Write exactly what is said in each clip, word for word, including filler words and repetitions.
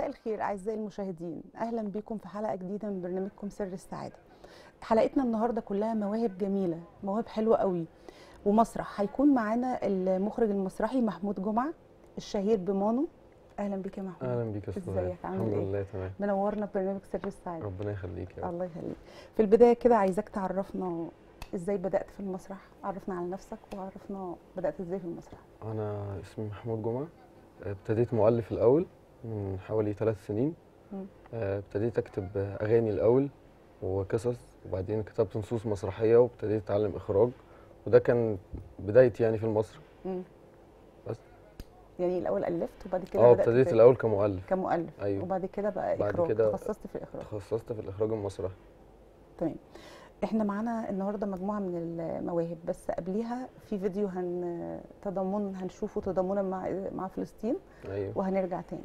مساء الخير أعزائي المشاهدين، أهلا بكم في حلقة جديدة من برنامجكم سر السعادة. حلقتنا النهاردة كلها مواهب جميلة، مواهب حلوة قوي ومسرح. هيكون معانا المخرج المسرحي محمود جمعة الشهير بمانو. أهلا بك يا محمود. اهلا بيك يا استاذ. ازيك، عامل الحمد ايه؟ لله تمام. منورنا في برنامج سر السعادة. ربنا يخليك يا رب. الله يخليك. في البداية كده عايزاك تعرفنا ازاي بدأت في المسرح، عرفنا على نفسك وعرفنا بدأت ازاي في المسرح. انا اسمي محمود جمعة، ابتديت مؤلف الاول من حوالي ثلاث سنين. م. ابتديت اكتب اغاني الاول وقصص، وبعدين كتبت نصوص مسرحيه وابتديت اتعلم اخراج، وده كان بدايتي يعني في المسرح. م. بس يعني الاول الفت وبعد كده اه بدأت ابتديت الاول كمؤلف كمؤلف. ايوه، وبعد كده بقى بعد اخراج، كده تخصصت في الاخراج. تخصصت في الاخراج المسرحي. تمام. احنا معانا النهارده مجموعه من المواهب، بس قبليها في فيديو هن تضامن هنشوفه تضامنا مع مع فلسطين. ايوه وهنرجع تاني.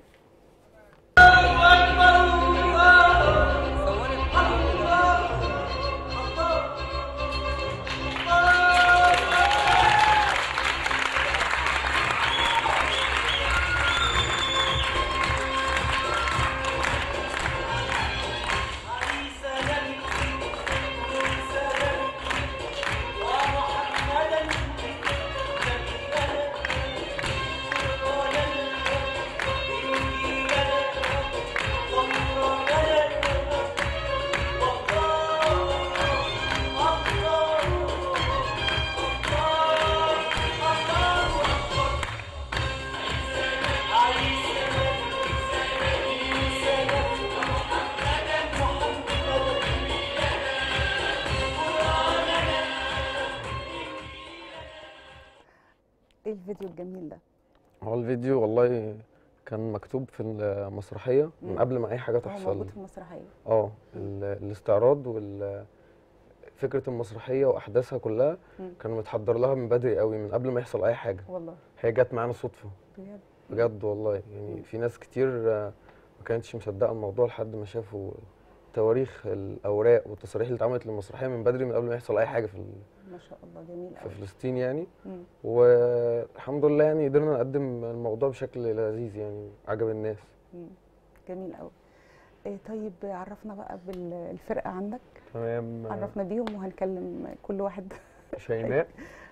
ايه الفيديو الجميل ده؟ هو الفيديو والله كان مكتوب في المسرحيه من قبل ما اي حاجه تحصل. هو موجود في المسرحيه. اه الاستعراض وال فكره المسرحيه واحداثها كلها كانوا متحضر لها من بدري قوي، من قبل ما يحصل اي حاجه. والله هي جت معانا صدفه بجد بجد والله. يعني مم. في ناس كتير ما كانتش مصدقه الموضوع لحد ما شافوا تواريخ الاوراق والتصاريح اللي اتعملت للمسرحيه من بدري، من قبل ما يحصل اي حاجه في ما شاء الله جميل في قوي. فلسطين يعني. مم. والحمد لله يعني قدرنا نقدم الموضوع بشكل لذيذ، يعني عجب الناس. مم. جميل قوي. إيه طيب عرفنا بقى بالفرقه عندك. تمام. عرفنا بيهم وهنكلم كل واحد. شيماء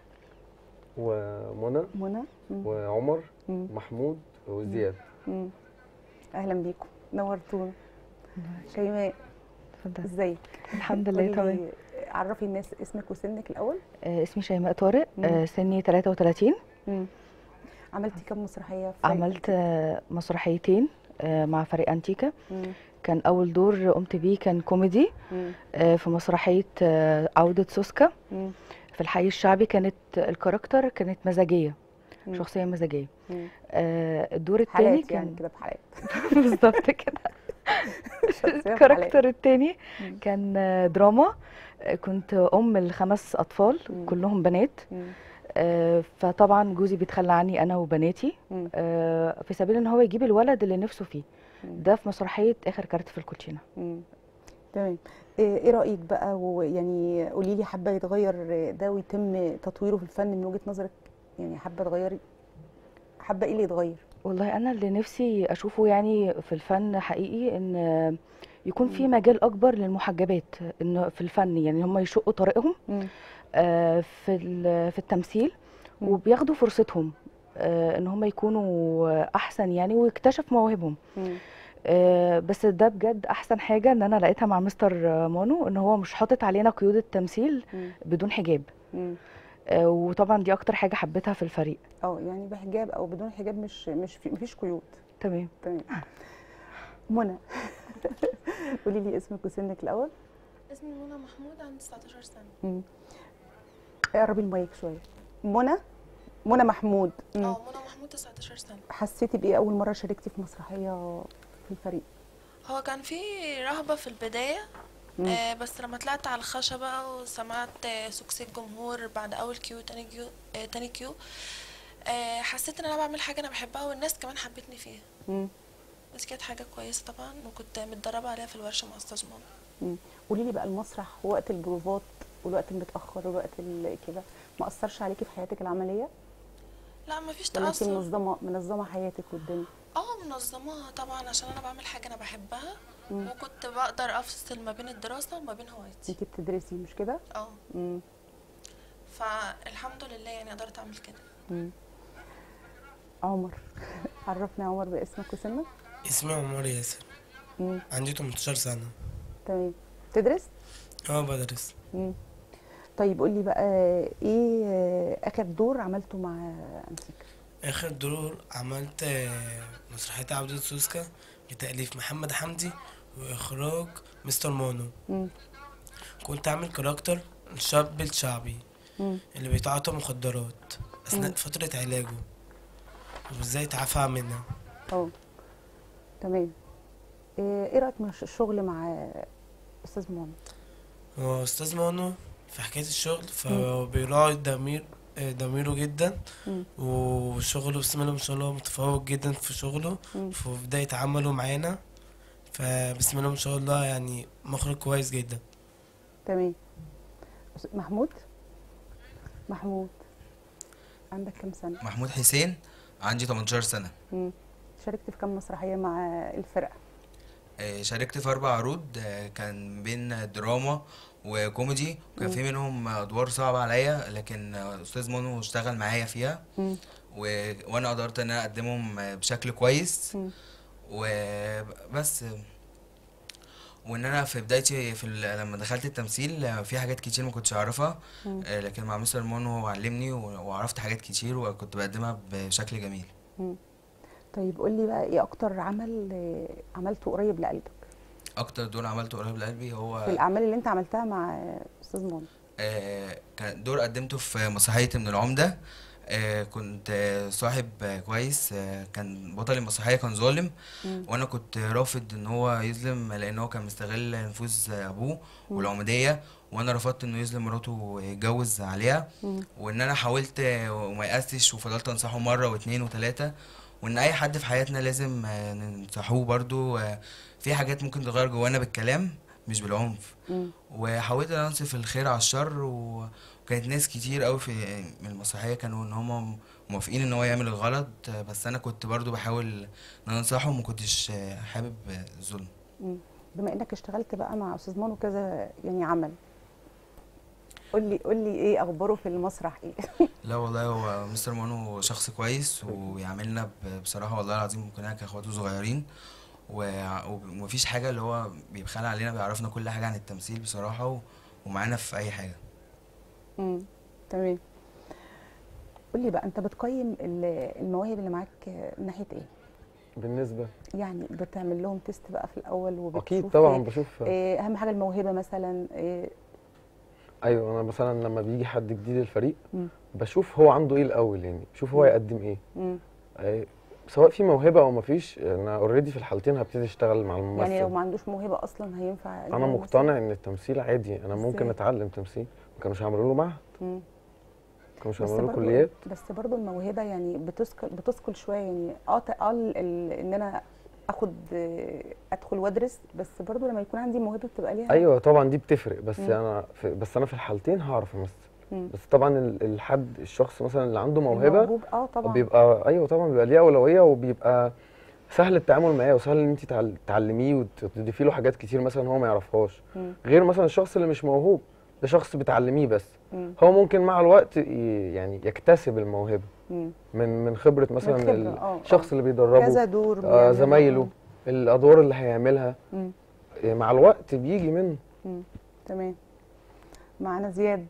ومنى منى وعمر مم. محمود وزياد. مم. اهلا بيكم، نورتونا. شيماء اتفضلي. ازيك؟ الحمد لله تمام. عرفي الناس اسمك وسنك الاول. آه اسمي شيماء طارق، مم. آه سني ثلاثة وثلاثين. مم. عملتي كم مسرحيه في عملت آه مسرحيتين آه مع فريق انتيكا. مم. كان اول دور قمت بيه كان كوميدي آه في مسرحيه آه عوده سوسكا. مم. في الحي الشعبي كانت الكاركتر كانت مزاجيه. مم. شخصيه مزاجيه. مم. آه الدور الثاني كان يعني كده بحالات. بالظبط كده. الكاركتر الثاني كان دراما. كنت ام لخمس اطفال مم. كلهم بنات. مم. آه فطبعا جوزي بيتخلى عني انا وبناتي آه في سبيل ان هو يجيب الولد اللي نفسه فيه. مم. ده في مسرحيه اخر كارت في الكوتشينه. تمام. ايه رايك بقى؟ ويعني قولي لي، حابه يتغير ده ويتم تطويره في الفن من وجهه نظرك؟ يعني حابه تغيري، حابه ايه اللي يتغير؟ والله انا اللي نفسي اشوفه يعني في الفن حقيقي ان يكون في مجال اكبر للمحجبات ان في الفن، يعني هم يشقوا طريقهم آه في في التمثيل مم. وبياخدوا فرصتهم آه ان هم يكونوا احسن يعني ويكتشف مواهبهم. آه بس ده بجد احسن حاجه ان انا لقيتها مع مستر مانو، ان هو مش حاطط علينا قيود التمثيل مم. بدون حجاب. مم. آه وطبعا دي اكتر حاجه حبيتها في الفريق. اه يعني بحجاب او بدون حجاب، مش مش في مفيش قيود. تمام تمام. منى قولي لي اسمك وسنك الاول. اسمي منى محمود، عندي تسعتاشر سنه. امم قربي المايك شويه. منى منى محمود. اه منى محمود تسعتاشر سنه. حسيتي بايه اول مره شاركتي في مسرحيه في الفريق؟ هو كان في رهبه في البدايه آه بس لما طلعت على الخشبه بقى وسمعت آه سكسي الجمهور بعد اول كيو تاني كيو آه تاني كيو آه حسيت ان انا بعمل حاجه انا بحبها والناس كمان حبتني فيها. امم بس كانت حاجه كويسه طبعا، وكنت متدربه عليها في الورشه مع استاذ ماما. قولي لي بقى، المسرح وقت البروفات والوقت المتاخر والوقت كده ما اثرش عليكي في حياتك العمليه؟ لا مفيش تاثر. تاثر. منظمه منظمه حياتك والدنيا. اه منظماها طبعا عشان انا بعمل حاجه انا بحبها، مم. وكنت بقدر افصل ما بين الدراسه وما بين هوايتي. انت بتدرسي مش كده؟ اه مم. فالحمد لله يعني قدرت اعمل كده. مم. عمر عرفنا يا عمر باسمك وسنك. اسمي عمر ياسر، مم. عندي تمنتاشر سنة. تمام. تدرس؟ اه بدرس. مم. طيب قولي بقى، ايه اخر دور عملته مع امسك؟ آخر دور عملت آه، مسرحية عبد سوسكا بتأليف محمد حمدي وإخراج مستر مانو. مم. كنت عامل كاركتر الشاب الشعبي مم. اللي بيتعاطى مخدرات أثناء مم. فترة علاجه وإزاي يتعافى منها. اه تمام. ايه إيه رايك من الشغل مع استاذ ماما؟ هو أستاذ مانو في حكاية الشغل فبيراعي ضمير آه، ضميره جدا، مم. وشغله بسم الله ما شاء الله متفوق جدا في شغله مم. في بداية عمله معانا. فبسم الله ما شاء الله يعني مخرج كويس جدا. تمام. أس- محمود محمود عندك كام سنه؟ محمود حسين، عندي تمنتاشر سنة. مم. شاركت في كام مسرحيه مع الفرقه؟ آه، شاركت في أربع عروض، آه، كان بين دراما وكوميدي، وكان مم. في منهم أدوار صعبة عليا، لكن آه، أستاذ مونو اشتغل معايا فيها مم. و... وأنا قدرت إن أنا أقدمهم آه، بشكل كويس مم. وبس. وإن أنا في بدايتي في ال... لما دخلت التمثيل آه، في حاجات كتير ما كنتش أعرفها، مم. آه، لكن مع مستر مونو علمني و- وعرفت حاجات كتير وكنت بقدمها بشكل جميل. مم. طيب قولي بقى، ايه اكتر عمل آه، عملته قريب لقلبك أكتر دور عملته قريب لقلبي في هو الاعمال اللي انت عملتها مع آه، استاذ ماما؟ آه، كان دور قدمته في مسرحية ابن العمدة. آه، كنت آه، صاحب آه، كويس، آه، كان بطل المسرحية كان ظالم، مم. وانا كنت رافض ان هو يظلم لان هو كان مستغل نفوذ آه، ابوه مم. والعمودية، وانا رفضت انه يظلم مراته ويتجوز عليها. مم. وان انا حاولت آه، وما يأستش وفضلت انصحه مرة واتنين وتلاتة، وان اي حد في حياتنا لازم آه، ننصحوه برضو. آه، في حاجات ممكن تغير جوانا بالكلام مش بالعنف. مم. وحاولت ان انصف الخير على الشر و- وكانت ناس كتير قوي في من المسرحيه كانوا ان هم موافقين ان هو يعمل الغلط، بس انا كنت برضو بحاول ان انا انصحه وما كنتش حابب الظلم. مم. بما انك اشتغلت بقى مع استاذ مانو كذا يعني عمل، قولي قولي ايه اخباره في المسرح ايه؟ لا والله هو مستر مانو شخص كويس ويعاملنا ب- بصراحه والله العظيم كنا كاخواته صغيرين، و- ومفيش حاجه اللي هو بيبخل علينا، بيعرفنا كل حاجه عن التمثيل بصراحه و- ومعانا في اي حاجه. امم تمام. قولي بقى، انت بتقيم ال- المواهب اللي معاك من ناحيه ايه؟ بالنسبه يعني بتعمل لهم تيست بقى في الاول وبتشوف اكيد طبعا إيه؟ بشوف. إيه اهم حاجه الموهبه مثلا إيه؟ ايوه انا مثلا لما بيجي حد جديد الفريق مم. بشوف هو عنده ايه الاول، يعني بشوف هو مم. يقدم ايه. مم. آه، سواء في موهبه او ما فيش، انا اوريدي في الحالتين هبتدي اشتغل مع الممثل. يعني لو ما عندوش موهبه اصلا هينفع انا يعمل مقتنع ان التمثيل عادي، انا ممكن إزاي؟ اتعلم تمثيل. ما كانوش هيعملوا له معهد، مم. ما كانوش بس هيعملوا له برضو كليات. بس برضو الموهبه يعني بتثقل بتثقل شويه، يعني اه تقل ال- ان انا اخد آه، ادخل وادرس، بس برضو لما يكون عندي موهبه بتبقى ليها. ايوه طبعا دي بتفرق، بس مم. انا في بس انا في الحالتين هعرف امثل. مم. بس طبعا ال- الحد الشخص مثلا اللي عنده موهبه الموهوب اه طبعا. بيبقى ايوه طبعا بيبقى ليه اولويه، وبيبقى سهل التعامل معاه وسهل ان انت تعل- تعلميه وتضيفي له حاجات كتير مثلا هو ما يعرفهاش. مم. غير مثلا الشخص اللي مش موهوب، ده شخص بتعلميه بس، مم. هو ممكن مع الوقت ي- يعني يكتسب الموهبه مم. من من خبره مثلا من خبرة، ال- آه، الشخص آه. اللي بيدربه، كذا دور آه بيعملها. زمايله، الادوار اللي هيعملها، مم. آه، مع الوقت بيجي منه. مم. تمام. معانا زياد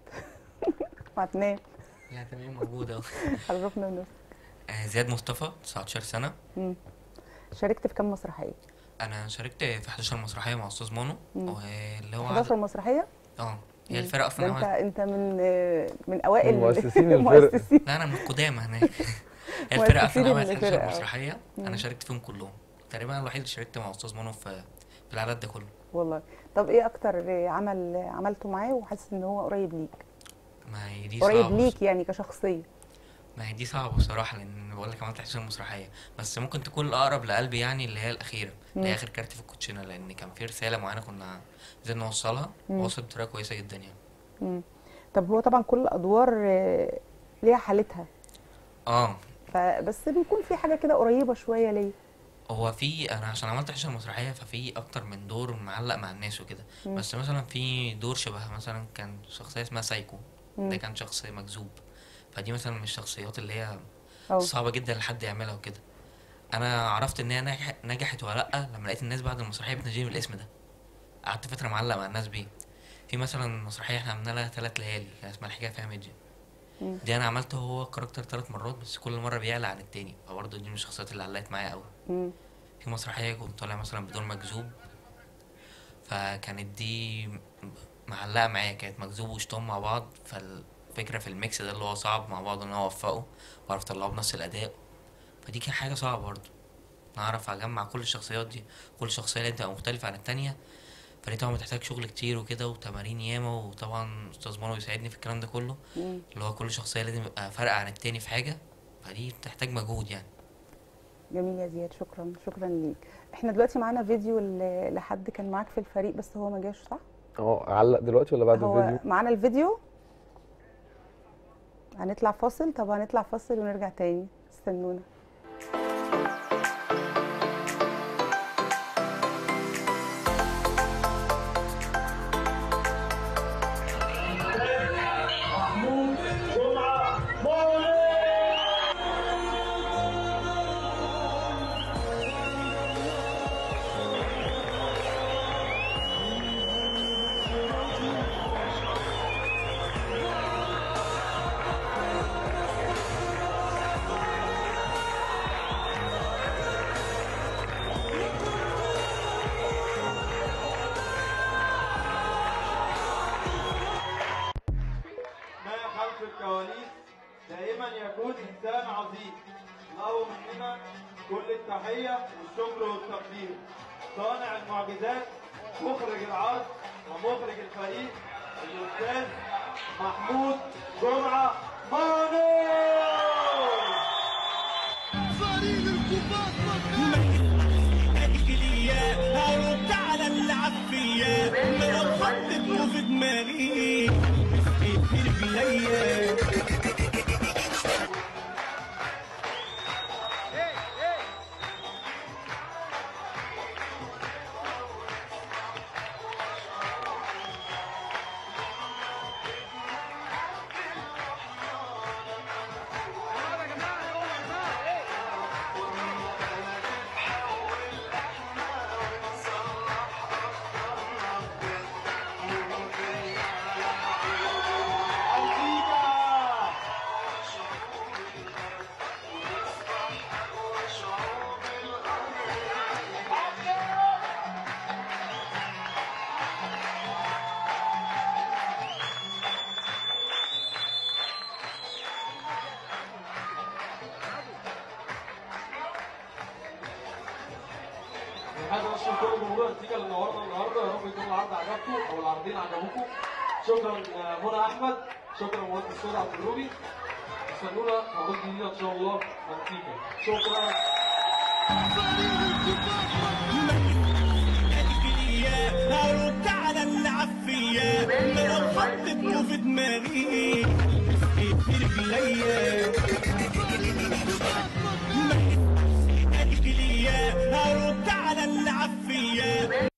وعدنان، يا تمام موجود اهو. عرفنا بنفسك. آه، زياد مصطفى تسعتاشر سنة. مم. شاركت في كام مسرحيه؟ أنا شاركت في حداشر مسرحية مع أستاذ مانو، مم. واللي هو حداشر مسرحيه؟ اه هي مم. الفرقة ده أصلا انت عملت. انت من آه، من اوائل من مؤسسين الفرقة. مؤسسين. لا أنا من القدامى هناك. هي الفرقة مؤسسين أصلا عملت الفرقة، حداشر آه. مسرحية، مم. أنا شاركت فيهم كلهم تقريبا. أنا الوحيد اللي شاركت مع أستاذ مانو في في العدد ده كله. والله. طب ايه اكتر عمل عملته معاه وحاسس ان هو قريب ليك؟ ما هي دي قريب صعبة. ليك يعني كشخصيه؟ ما هي دي صعبة بصراحة، لأن بقول لك عملت حداشر مسرحية، بس ممكن تكون الأقرب لقلبي يعني اللي هي الأخيرة، اللي هي مم. آخر كارت في الكوتشينة، لأن كان في رسالة معينة كنا عايزين نوصلها، مم. وصلت بطريقة كويسة جدا يعني. مم. طب هو طبعا كل الادوار آه، ليها حالتها، اه فبس بيكون في حاجه كده قريبه شويه ليا. هو في انا عشان عملت حشة مسرحيه ففي اكتر من دور معلق مع الناس وكده. مم. بس مثلا في دور شبه مثلا كان شخصيه اسمها سايكو، مم. ده كان شخص مجذوب، فدي مثلا من الشخصيات اللي هي أو. صعبه جدا لحد يعملها وكده. انا عرفت ان هي نجح- نجحت ولا لا لما لقيت الناس بعد المسرحيه بتناديني بالاسم ده. قعدت فتره معلق مع الناس بيه. في مثلا مسرحيه احنا عملنا لها ثلاث ليالي كان اسمها الحكايه فيها ميديا، مم. دي انا عملته هو الكاركتر ثلاث مرات بس كل مره بيعلى عن التاني، فبرضه دي من الشخصيات اللي علقت معايا قوي. مم. في مسرحيه كنت طالع مثلا بدور مجذوب، فكانت دي معلقه معايا، كانت مجذوب وشطان مع بعض، فالفكره في الميكس ده اللي هو صعب مع بعض ان هو اوفقه واعرف اطلعه بنفس الاداء. فدي كانت حاجه صعبه برضه، اعرف اجمع كل الشخصيات دي، كل شخصيه لازم تبقى مختلفه عن التانية. فدي طبعا بتحتاج شغل كتير وكده وتمارين ياما، وطبعا استاذ مانو يساعدني في الكلام ده كله، مم. اللي هو كل شخصيه لازم يبقى فارقه عن التاني في حاجه، فدي بتحتاج مجهود يعني. جميل يا زياد، شكرا شكرا ليك. احنا دلوقتي معانا فيديو ل- لحد كان معاك في الفريق بس هو ما جاش، صح؟ اه علق دلوقتي ولا بعد هو الفيديو؟ معانا الفيديو. هنطلع فاصل. طب هنطلع فاصل ونرجع تاني، استنونا. الكواليس دائما يكون انسان عظيم، له مننا كل التحيه والشكر والتقدير. صانع المعجزات، مخرج العرض ومخرج الفريق الاستاذ محمود جمعه مانو. فريق الكوبات الكليه هرد على العفيه لو حطيته في دماغي برجليا. عايز اشكر كل جمهور انتيكا اللي نورنا النهارده، يا رب يكون العرض عجبكم او العرضين عجبوكم. شكرا منى احمد، شكرا مهندس سيد عبد الروبي. استنونا عروض جديده ان شاء الله انتيكا. شكرا. هرد على العفيه لو حطيته في دماغي برجليا. هرد على العفيه.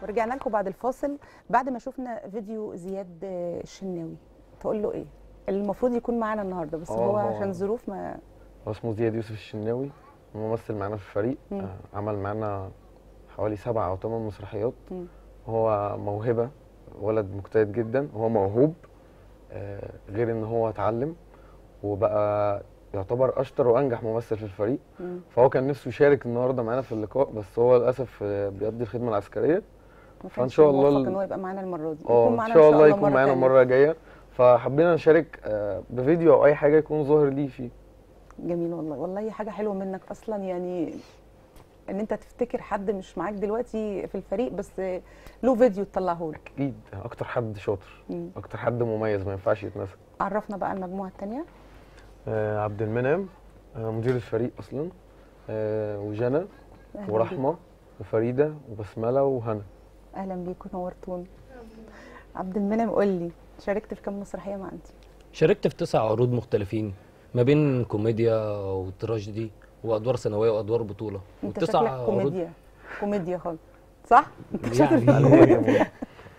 رجعنا لكم بعد الفاصل بعد ما شفنا فيديو زياد الشناوي. تقول له ايه؟ اللي المفروض يكون معانا النهارده بس هو عشان ظروف ما. هو اسمه زياد يوسف الشناوي، ممثل معانا في الفريق. آه عمل معانا حوالي سبع او ثمان مسرحيات. م. هو موهبه، ولد مجتهد جدا، هو موهوب. آه غير ان هو اتعلم وبقى يعتبر اشطر وانجح ممثل في الفريق. م. فهو كان نفسه يشارك النهارده معانا في اللقاء، بس هو للاسف بيقضي الخدمه العسكريه. فان شاء الله ان هو يبقى معانا المره دي، يكون معانا ان شاء الله يكون معانا المره الجايه. فحبينا نشارك بفيديو او اي حاجه يكون ظاهر ليه فيه. جميل والله، والله حاجه حلوه منك اصلا، يعني ان انت تفتكر حد مش معاك دلوقتي في الفريق بس له فيديو تطلعه له. اكيد اكتر حد شاطر، مم. اكتر حد مميز ما ينفعش يتنسى. عرفنا بقى المجموعه الثانيه. آه عبد المنعم، آه مدير الفريق اصلا، آه وجنى ورحمه وفريده وبسمله وهنا. اهلا بيكم، نورتونا. عبد المنعم قول لي، شاركت في كم مسرحيه مع انت؟ شاركت في تسع عروض مختلفين ما بين كوميديا وتراجيدي وادوار ثانويه وادوار بطوله. انت شكلك كوميديا كوميديا خالص صح؟ انت شاطر في الكوميديا.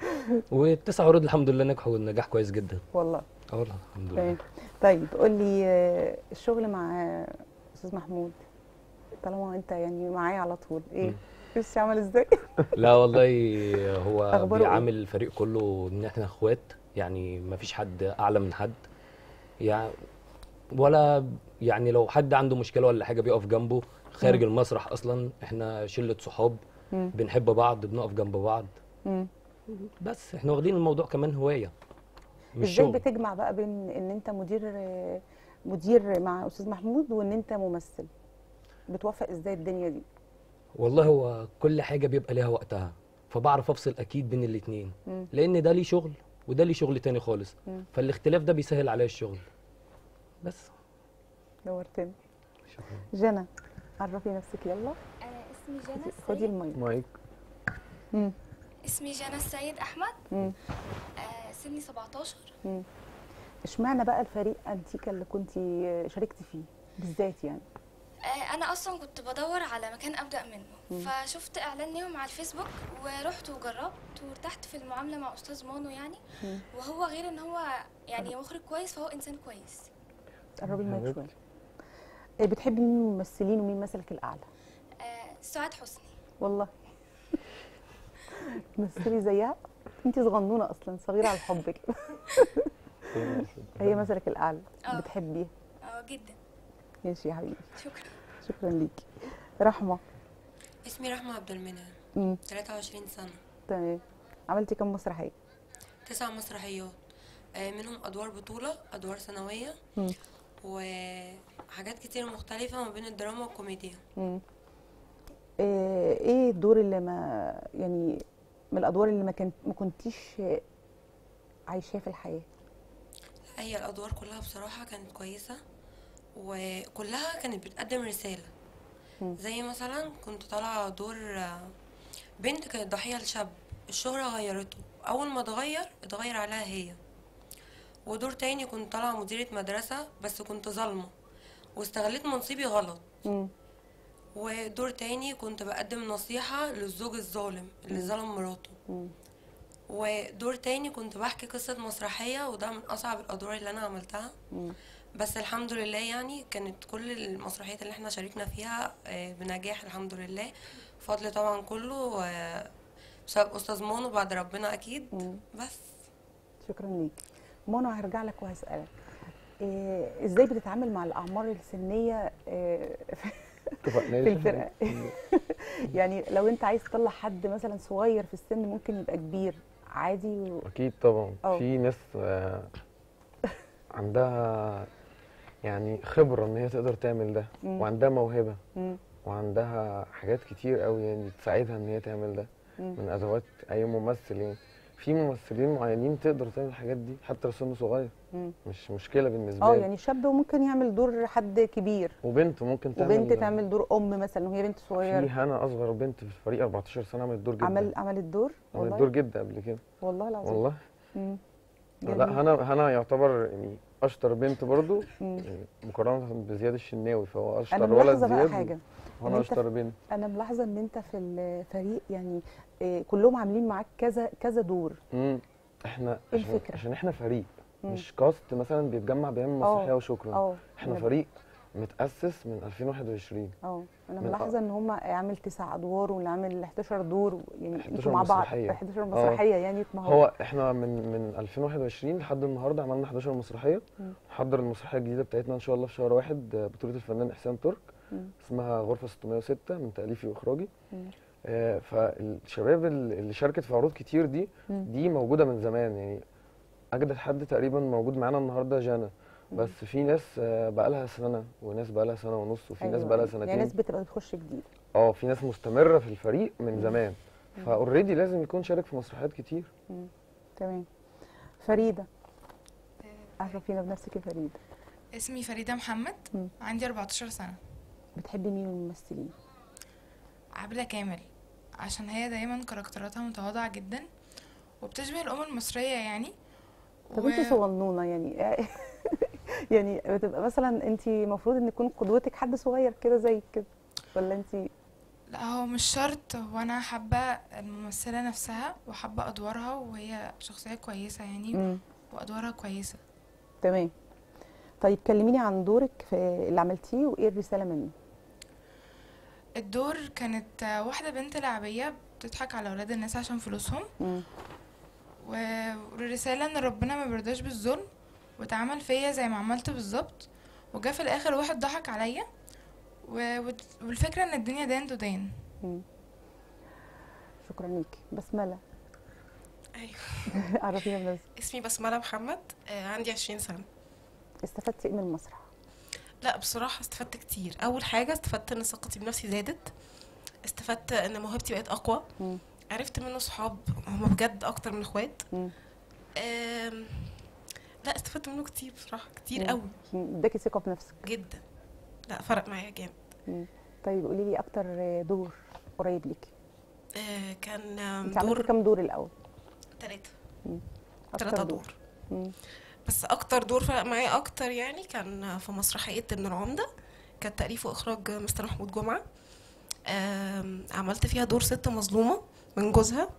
والتسع عروض الحمد لله نجحوا نجاح كويس جدا والله. اه والله الحمد لله. طيب قول لي الشغل مع استاذ محمود طالما انت يعني معايا على طول، ايه مش عامل ازاي؟ لا والله هو بيعامل الفريق كله ان احنا اخوات، يعني ما فيش حد اعلى من حد يعني، ولا يعني لو حد عنده مشكله ولا حاجه بيقف جنبه. خارج م. المسرح اصلا احنا شله صحاب م. بنحب بعض، بنقف جنب بعض. م. بس احنا واخدين الموضوع كمان هوايه مش ازاي شغل. بتجمع بقى بين ان انت مدير مدير مع استاذ محمود وان انت ممثل؟ بتوفق ازاي الدنيا دي؟ والله هو كل حاجه بيبقى ليها وقتها، فبعرف افصل اكيد بين الاثنين، لان ده ليه شغل وده ليه شغل تاني خالص. م. فالاختلاف ده بيسهل عليا الشغل بس. نورتني. جنى عرفي نفسك يلا. انا اسمي جنى السيد. خدي المايك. مايك. امم اسمي جنى السيد احمد. امم آه سني سبعتاشر. امم اشمعنى بقى الفريق انتيكا اللي كنتي شاركتي فيه بالذات يعني؟ آه انا اصلا كنت بدور على مكان ابدا منه. مم. فشفت اعلان ليهم على الفيسبوك ورحت وجربت وارتحت في المعامله مع استاذ مانو يعني. مم. وهو غير ان هو يعني مخرج كويس فهو انسان كويس. قربي المايك شويه. بتحبي مين الممثلين ومين مثلك الاعلى؟ آه سعاد حسني. والله تمثلي زيها؟ انت صغنونه اصلا، صغيره على الحب كده. هي مثلك الاعلى بتحبيها؟ اه جدا. ماشي يا حبيبي. شكرا. شكرا ليكي. رحمه. اسمي رحمه عبد المنعم، ثلاثة وعشرين سنه. تمام. عملتي كم مسرحيه؟ تسع مسرحيات، منهم ادوار بطوله، ادوار ثانويه، وحاجات كتير مختلفه ما بين الدراما والكوميديا. امم ايه الدور اللي ما يعني من الادوار اللي ما كنت ما كنتيش عايشاه في الحياه؟ هي الادوار كلها بصراحه كانت كويسه وكلها كانت بتقدم رساله. م. زي مثلا كنت طالعه دور بنت كانت ضحيه لشاب، الشهره غيرته، اول ما اتغير اتغير عليها هي. ودور تاني كنت طالعه مديره مدرسه بس كنت ظالمه واستغلت منصبي غلط. م. ودور تاني كنت بقدم نصيحه للزوج الظالم اللي ظلم مراته. م. ودور تاني كنت بحكي قصه مسرحيه، وده من اصعب الادوار اللي انا عملتها. م. بس الحمد لله يعني كانت كل المسرحيات اللي احنا شاركنا فيها بنجاح الحمد لله، فضل طبعا كله بسبب استاذ مونو بعد ربنا اكيد. م. بس شكرا ليك. مونو هرجع لك وهسالك إيه ازاي بتتعامل مع الاعمار السنيه إيه في الفرقه؟ يعني لو انت عايز تطلع حد مثلا صغير في السن ممكن يبقى كبير عادي و... اكيد طبعا. أوه. في ناس آه عندها يعني خبره ان هي تقدر تعمل ده. مم. وعندها موهبه. مم. وعندها حاجات كتير قوي يعني تساعدها ان هي تعمل ده. مم. من ادوات اي ممثل يعني. في ممثلين معينين تقدر تعمل الحاجات دي حتى لو سنه صغير. مم. مش مشكله بالنسبه لي. اه يعني شاب ممكن يعمل دور حد كبير، وبنت ممكن تعمل وبنت تعمل دور ام مثلا وهي بنت صغيره. في هنا اصغر بنت في الفريق أربعتاشر سنه عملت دور جدا. عمل عملت دور عملت دور جدا قبل كده والله العظيم. والله. امم لا هنا هنا يعتبر يعني اشطر بنت برضو يعني مقارنه بزياد الشناوي، فهو اشطر ولد زياد. حاجه وانا اشطر بنت. انا ملاحظه ان انت في الفريق يعني إيه كلهم عاملين معاك كذا كذا دور. امم احنا إيه عشان, الفكرة؟ عشان احنا فريق مم. مش كاست مثلا بيتجمع بيعمل مسرحيه اه وشكرا. اه احنا أنا- فريق متاسس من ألفين وواحد وعشرين. اه انا من ملاحظه ان هم عامل تسع ادوار واللي عامل حداشر دور، يعني انتوا حداشر مع بعض مسرحية. حداشر اه. مسرحيه يعني ما هو احنا من من ألفين وواحد وعشرين لحد النهارده عملنا حداشر مسرحيه. مم. نحضر المسرحيه الجديده بتاعتنا ان شاء الله في شهر واحد، آه، بطوله الفنان احسان ترك. مم. اسمها غرفه ستمية وستة من تاليفي واخراجي. مم. آه، فالشباب ال- اللي شاركت في عروض كتير دي مم. دي موجوده من زمان، يعني اجدد حد تقريبا موجود معانا النهارده جانا. مم. بس في ناس آه، بقالها سنه وناس بقالها سنه ونص وفي ناس أيوة، بقالها أيوة. سنتين. يعني ناس بتبقى بتخش جديد. اه في ناس مستمره في الفريق من مم. زمان، مم. فاوريدي لازم يكون شارك في مسرحيات كتير. مم. تمام. فريده، عرفينا بنفسك يا فريده. اسمي فريدة محمد. مم. عندي أربعتاشر سنة. بتحبي مين من الممثلين؟ عبلة كامل، عشان هي دايما كاركتراتها متواضعة جدا وبتشبه الأم المصرية يعني. طب انت صغنونه يعني يعني بتبقى مثلا انت المفروض ان يكون قدوتك حد صغير كده زيك كده، ولا انت؟ لا هو مش شرط، هو أنا حابة الممثلة نفسها وحابة أدوارها، وهي شخصية كويسة يعني. مم. وأدوارها كويسة. تمام. طيب كلميني عن دورك في اللي عملتيه وايه الرساله منه. الدور كانت واحدة بنت لعبية بتضحك على أولاد الناس عشان فلوسهم. مم. والرسالة ان ربنا ما بيرضاش بالظلم، واتعمل فيا زي ما عملت بالظبط، وجا في الاخر واحد ضحك عليا، و- والفكرة ان الدنيا دين تدين. مم. شكرا ليكي. بسمله، ايوه عرفينا بنفسك. اسمي بسملة محمد، آه عندي عشرين سنة. استفدتي ايه من المسرح؟ لا بصراحة استفدت كتير. أول حاجة استفدت إن ثقتي بنفسي زادت، استفدت إن موهبتي بقت أقوى. مم. عرفت منه صحاب هما بجد أكتر من إخوات. مم. آم، لا استفدت منه كتير بصراحة، كتير مم. قوي مم. اداكي ثقه بنفسك جدا. لا فرق معايا جامد. مم. طيب قولي لي اكتر دور قريب ليكي. آه كان آم، انت عملتي دور كام دور الاول؟ تلاتة مم. تلاتة أكتر دور. مم. بس اكتر دور فرق معايا اكتر يعني كان في مسرحيه ابن العمده، كان تاليف واخراج مستر محمود جمعه. آم، عملت فيها دور ست مظلومه من جوزها،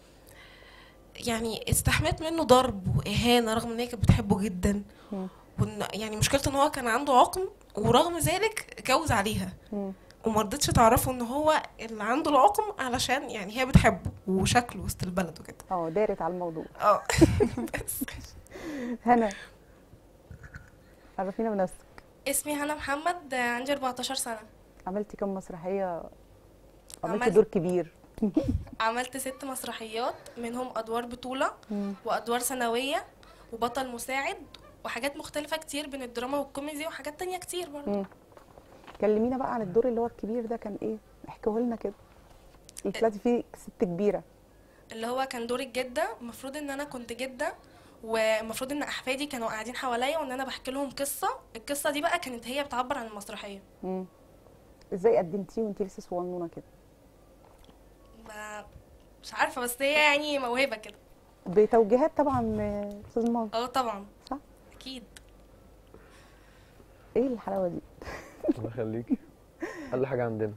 يعني استحملت منه ضرب واهانه رغم ان هي كانت بتحبه جدا. مم. وإن يعني مشكلته ان هو كان عنده عقم، ورغم ذلك اتجوز عليها مم. وما رضتش تعرفه ان هو اللي عنده العقم، علشان يعني هي بتحبه وشكله وسط البلد وكده. اه دارت على الموضوع. اه بس هنا، عرفينا بنفسك. اسمي هنا محمد، عندي أربعتاشر سنة. عملتي كام مسرحيه؟ عملتي عملت- دور كبير. عملت ست مسرحيات، منهم أدوار بطولة مم. وأدوار ثانوية وبطل مساعد وحاجات مختلفة كتير بين الدراما والكوميدي وحاجات تانية كتير برضه. مم. كلمينا بقى عن الدور اللي هو الكبير ده، كان ايه؟ احكيه لنا كده. اللي طلعتي فيه ست كبيره. اللي هو كان دور الجدة، المفروض ان انا كنت جدة، والمفروض ان احفادي كانوا قاعدين حواليا وان انا بحكي لهم قصة. القصة دي بقى كانت هي بتعبر عن المسرحية. مم. ازاي قدمتيه وانتي لسه صغنونه كده؟ ما مش عارفة، بس هي يعني موهبة كده. بتوجيهات طبعا آه، استاذ ماما. اه طبعا صح؟ اكيد. ايه الحلاوه دي؟ الله يخليكي. اقل حاجه عندنا.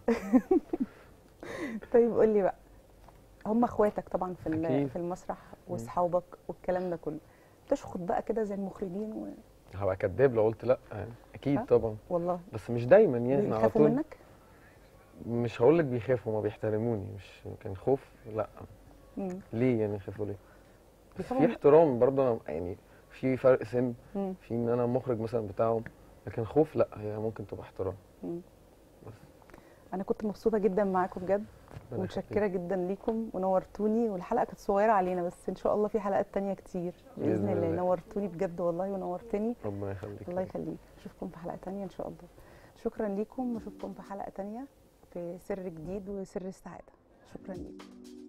طيب قولي بقى، هم اخواتك طبعا في ال- أكيد. في المسرح واصحابك والكلام ده كله، تشخط بقى كده زي المخرجين و... هبقى كداب لو قلت لا يعني. اكيد ها؟ طبعا. والله بس مش دايما يعني على بيخافوا طول. منك؟ مش هقول لك بيخافوا، ما بيحترموني. مش كان خوف، لا. مم. ليه يعني يخافوا ليه؟ بس بيخافوا في من- احترام برضه، أنا يعني في فرق سن، مم. في ان انا مخرج مثلا بتاعهم، لكن خوف لا، هي ممكن تبقى احترام. مم. انا كنت مبسوطه جدا معاكم بجد، ربنا ومتشكره جدا ليكم ونورتوني، والحلقه كانت صغيره علينا بس ان شاء الله في حلقات تانية كتير باذن بإذن الله. الله. نورتوني بجد والله ونورتني. ربنا يخليك. الله يخليك. اشوفكم في حلقه تانية ان شاء الله. شكرا ليكم، واشوفكم في حلقه تانية في سر جديد وسر السعاده. شكرا ليكم.